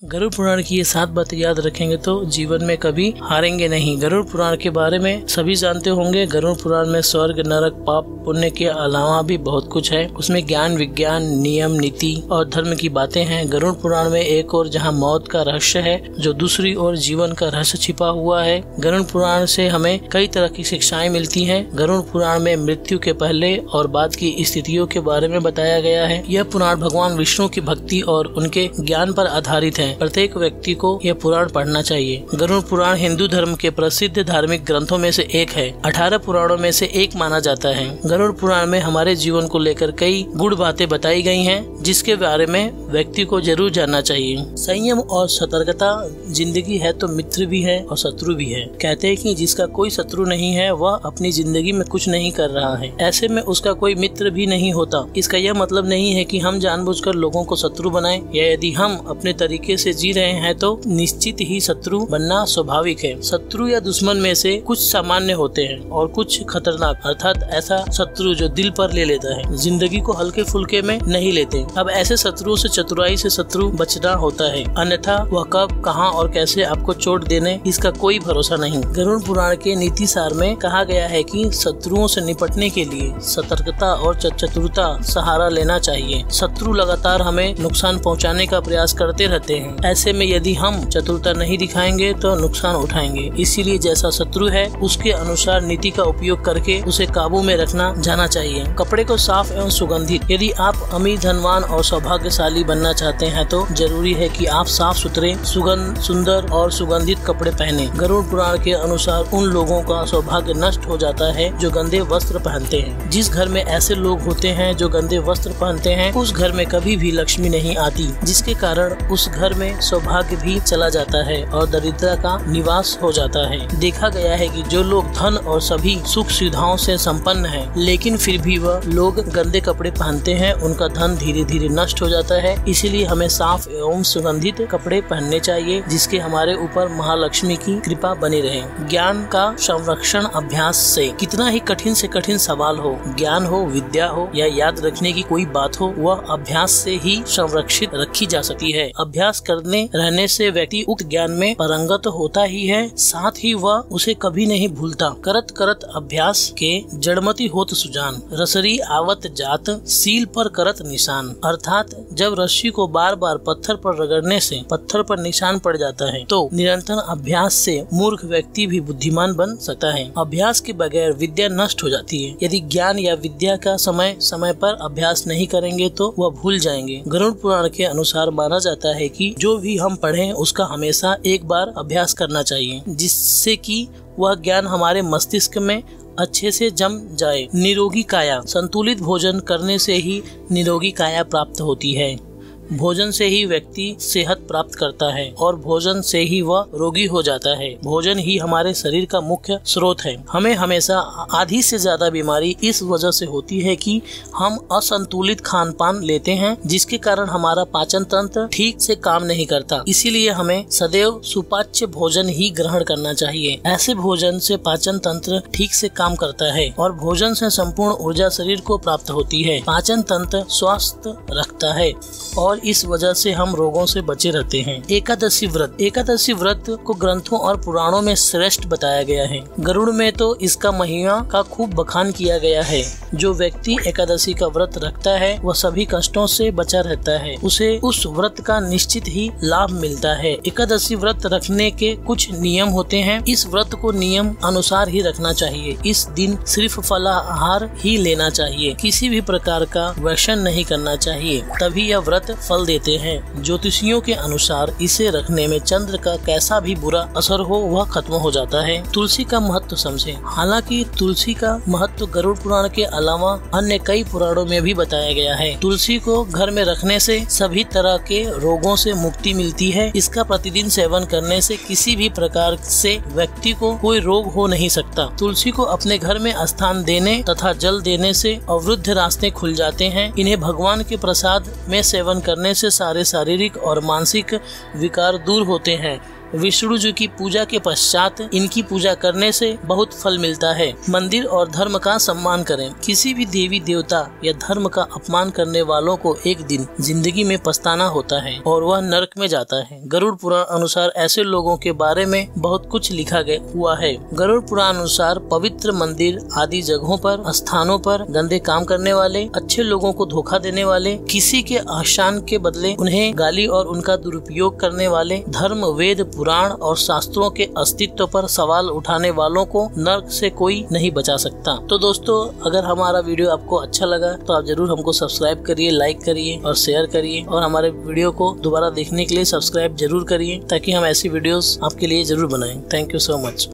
गरुड़ पुराण की ये 7 बातें याद रखेंगे तो जीवन में कभी हारेंगे नहीं। गरुड़ पुराण के बारे में सभी जानते होंगे। गरुड़ पुराण में स्वर्ग, नरक, पाप, पुण्य के अलावा भी बहुत कुछ है। उसमें ज्ञान, विज्ञान, नियम, नीति और धर्म की बातें हैं। गरुड़ पुराण में एक और जहाँ मौत का रहस्य है, जो दूसरी ओर जीवन का रहस्य छिपा हुआ है। गरुड़ पुराण से हमें कई तरह की शिक्षाएं मिलती हैं। गरुड़ पुराण में मृत्यु के पहले और बाद की स्थितियों के बारे में बताया गया है। यह पुराण भगवान विष्णु की भक्ति और उनके ज्ञान पर आधारित है। प्रत्येक व्यक्ति को यह पुराण पढ़ना चाहिए। गरुड़ पुराण हिंदू धर्म के प्रसिद्ध धार्मिक ग्रंथों में से एक है। 18 पुराणों में से एक माना जाता है। गरुड़ पुराण में हमारे जीवन को लेकर कई गुड़ बातें बताई गई हैं, जिसके बारे में व्यक्ति को जरूर जानना चाहिए। संयम और सतर्कता जिंदगी है तो मित्र भी है और शत्रु भी है। कहते हैं कि जिसका कोई शत्रु नहीं है वह अपनी जिंदगी में कुछ नहीं कर रहा है। ऐसे में उसका कोई मित्र भी नहीं होता। इसका यह मतलब नहीं है कि हम जानबूझकर लोगों को शत्रु बनाएं, या यदि हम अपने तरीके से जी रहे हैं तो निश्चित ही शत्रु बनना स्वाभाविक है। शत्रु या दुश्मन में से कुछ सामान्य होते हैं और कुछ खतरनाक, अर्थात ऐसा शत्रु जो दिल पर ले लेता है, जिंदगी को हल्के फुल्के में नहीं लेते। अब ऐसे शत्रुओं से चतुराई से शत्रु बचना होता है, अन्यथा वह कब, कहां और कैसे आपको चोट देने इसका कोई भरोसा नहीं। गरुड़ पुराण के नीति सार में कहा गया है कि शत्रुओं से निपटने के लिए सतर्कता और चतुरता सहारा लेना चाहिए। शत्रु लगातार हमें नुकसान पहुंचाने का प्रयास करते रहते हैं। ऐसे में यदि हम चतुरता नहीं दिखाएंगे तो नुकसान उठाएंगे। इसीलिए जैसा शत्रु है उसके अनुसार नीति का उपयोग करके उसे काबू में रखना जाना चाहिए। कपड़े को साफ एवं सुगंधित। यदि आप अमीर, धनवान और सौभाग्यशाली बनना चाहते हैं तो जरूरी है कि आप साफ सुथरे, सुंदर और सुगंधित कपड़े पहने। गरुड़ पुराण के अनुसार उन लोगों का सौभाग्य नष्ट हो जाता है जो गंदे वस्त्र पहनते हैं। जिस घर में ऐसे लोग होते हैं जो गंदे वस्त्र पहनते हैं, उस घर में कभी भी लक्ष्मी नहीं आती, जिसके कारण उस घर में सौभाग्य भी चला जाता है और दरिद्रता का निवास हो जाता है। देखा गया है कि जो लोग धन और सभी सुख सुविधाओं से संपन्न हैं, लेकिन फिर भी वह लोग गंदे कपड़े पहनते हैं, उनका धन धीरे धीरे नष्ट हो जाता है। इसीलिए हमें साफ एवं सुगंधित कपड़े पहनने चाहिए, जिसके हमारे ऊपर महालक्ष्मी की कृपा बनी रहे। ज्ञान का संरक्षण अभ्यास से। कितना ही कठिन से कठिन सवाल हो, ज्ञान हो, विद्या हो या याद रखने की कोई बात हो, वह अभ्यास से ही संरक्षित रखी जा सकती है। अभ्यास करने रहने से व्यक्ति उक्त ज्ञान में पारंगत होता ही है, साथ ही वह उसे कभी नहीं भूलता। करत करत अभ्यास के जड़मती होत सुजान, रसरी आवत जात, सील पर करत निशान। अर्थात जब रस्सी को बार बार पत्थर पर रगड़ने से पत्थर पर निशान पड़ जाता है, तो निरंतर अभ्यास से मूर्ख व्यक्ति भी बुद्धिमान बन सकता है। अभ्यास के बगैर विद्या नष्ट हो जाती है। यदि ज्ञान या विद्या का समय समय पर अभ्यास नहीं करेंगे तो वह भूल जाएंगे। गरुड़ पुराण के अनुसार माना जाता है कि जो भी हम पढ़ें उसका हमेशा एक बार अभ्यास करना चाहिए, जिससे कि वह ज्ञान हमारे मस्तिष्क में अच्छे से जम जाए। निरोगी काया। संतुलित भोजन करने से ही निरोगी काया प्राप्त होती है। भोजन से ही व्यक्ति सेहत प्राप्त करता है और भोजन से ही वह रोगी हो जाता है। भोजन ही हमारे शरीर का मुख्य स्रोत है। हमें हमेशा आधी से ज्यादा बीमारी इस वजह से होती है कि हम असंतुलित खान पान लेते हैं, जिसके कारण हमारा पाचन तंत्र ठीक से काम नहीं करता। इसीलिए हमें सदैव सुपाच्य भोजन ही ग्रहण करना चाहिए। ऐसे भोजन से पाचन तंत्र ठीक से काम करता है और भोजन से संपूर्ण ऊर्जा शरीर को प्राप्त होती है। पाचन तंत्र स्वस्थ रखता है और इस वजह से हम रोगों से बचे रहते हैं। एकादशी व्रत। एकादशी व्रत को ग्रंथों और पुराणों में श्रेष्ठ बताया गया है। गरुड़ में तो इसका महिमा का खूब बखान किया गया है। जो व्यक्ति एकादशी का व्रत रखता है वह सभी कष्टों से बचा रहता है। उसे उस व्रत का निश्चित ही लाभ मिलता है। एकादशी व्रत रखने के कुछ नियम होते हैं। इस व्रत को नियम अनुसार ही रखना चाहिए। इस दिन सिर्फ फलाहार ही लेना चाहिए। किसी भी प्रकार का व्यसन नहीं करना चाहिए, तभी यह व्रत फल देते हैं। ज्योतिषियों के अनुसार इसे रखने में चंद्र का कैसा भी बुरा असर हो वह खत्म हो जाता है। तुलसी का महत्व समझे। हालांकि तुलसी का महत्व गरुड़ पुराण के अलावा अन्य कई पुराणों में भी बताया गया है। तुलसी को घर में रखने से सभी तरह के रोगों से मुक्ति मिलती है। इसका प्रतिदिन सेवन करने से किसी भी प्रकार से व्यक्ति को कोई रोग हो नहीं सकता। तुलसी को अपने घर में स्थान देने तथा जल देने से अवरुद्ध रास्ते खुल जाते हैं। इन्हें भगवान के प्रसाद में सेवन करने से सारे शारीरिक और मानसिक विकार दूर होते हैं। विष्णु जी की पूजा के पश्चात इनकी पूजा करने से बहुत फल मिलता है। मंदिर और धर्म का सम्मान करें। किसी भी देवी देवता या धर्म का अपमान करने वालों को एक दिन जिंदगी में पछताना होता है और वह नरक में जाता है। गरुड़ पुराण अनुसार ऐसे लोगों के बारे में बहुत कुछ लिखा हुआ है। गरुड़ पुराण अनुसार पवित्र मंदिर आदि जगहों पर, स्थानों पर गंदे काम करने वाले, अच्छे लोगों को धोखा देने वाले, किसी के आसान के बदले उन्हें गाली और उनका दुरुपयोग करने वाले, धर्म, वेद, पुराण और शास्त्रों के अस्तित्व पर सवाल उठाने वालों को नरक से कोई नहीं बचा सकता। तो दोस्तों, अगर हमारा वीडियो आपको अच्छा लगा तो आप जरूर हमको सब्सक्राइब करिए, लाइक करिए और शेयर करिए, और हमारे वीडियो को दोबारा देखने के लिए सब्सक्राइब जरूर करिए ताकि हम ऐसी वीडियोस आपके लिए जरूर बनाएं। Thank you so much.